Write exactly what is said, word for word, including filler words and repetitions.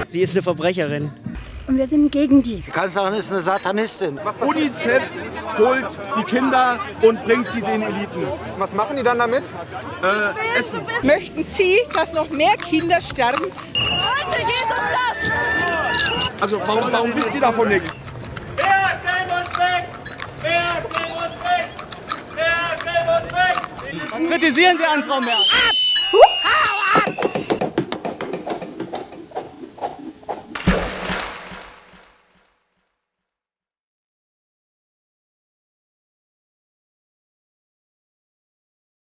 Sie ist eine Verbrecherin. Und wir sind gegen die. Die Kanzlerin ist eine Satanistin. UNICEF holt die Kinder und bringt sie den Eliten. Was machen die dann damit? Äh, essen. Möchten Sie, dass noch mehr Kinder sterben? Heute Jesus das! Also warum, warum wisst ihr davon nichts? Wer gräbt uns weg? Wer gräbt uns weg? Wer gräbt uns weg? Was kritisieren Sie an Frau Merz?